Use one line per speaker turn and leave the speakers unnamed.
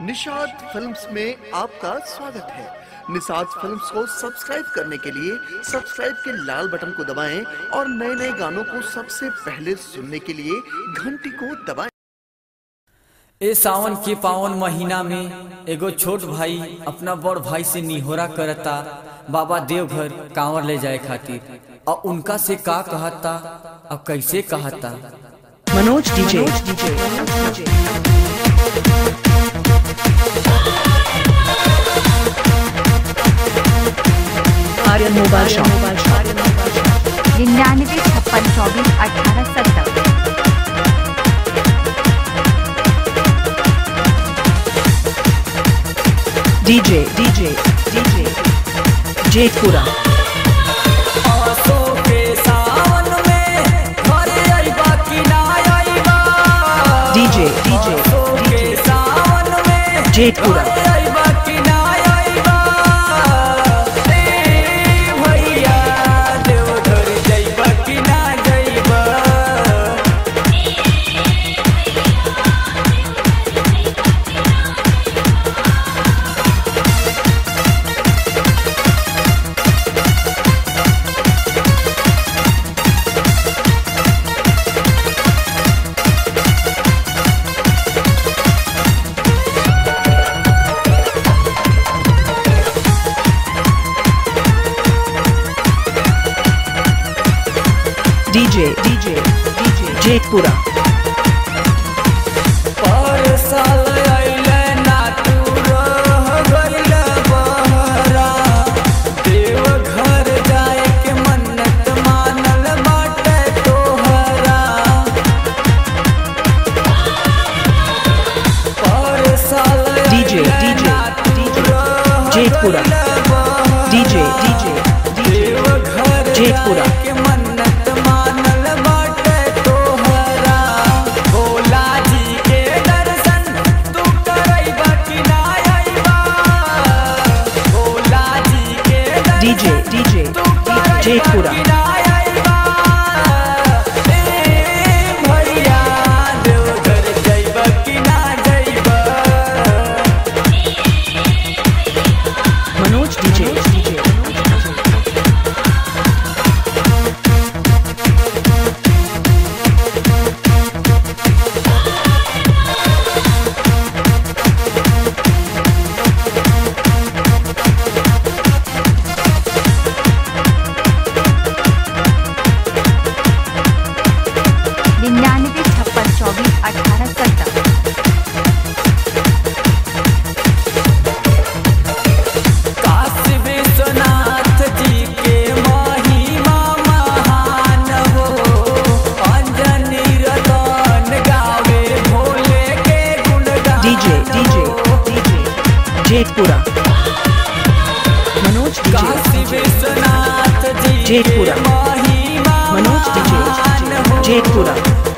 Nishad films में आपका स्वागत है। निषाद फिल्म्स को सब्सक्राइब करने के लिए सब्सक्राइब के लाल बटन को दबाएं और नए नए गानों को सबसे पहले सुनने के लिए घंटी को दबाएं।
ए सावन के पावन महीना में एगो छोट भाई अपना बड़ भाई से निहोरा करता बाबा देवघर कांवर ले जाए खातिर, और उनका से का कहता और कैसे कहता।
Manoj DJ Aryan mobile shop
99 56 24 18 70।
DJ Jetpura DJ Jetpura DJ Jetpura
Deoghar जाए के मन्नत मानल बाटे तोहरा।
डीजे जेतपुरा डीजे जेतपुरा
के मन्नत मानल बाटे तोहरा। भोला जी के दर्शन तू करैबा कि ना अइबा। भोला जी के
डीजे जेतपुरा
भैया देवघर जइबा कि ना जइबा।
मनोज डीजे जेतपुरा मनोज जेतपुरा मनोज जेतपुरा।